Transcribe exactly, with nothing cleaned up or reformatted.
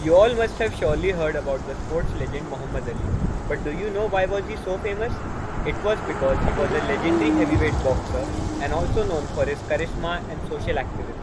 You all must have surely heard about the sports legend Muhammad Ali. But do you know why was he so famous? It was because he was a legendary heavyweight boxer and also known for his charisma and social activism.